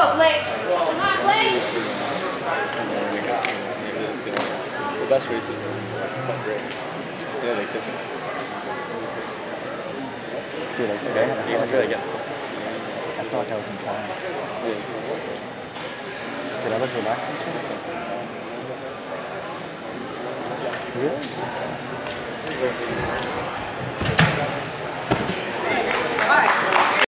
go, Blake. Come on, Blake. The best races are quite great. Yeah, like this. Dude, like today, I feel like I was in time. Yeah. Did I look relaxing too? Really?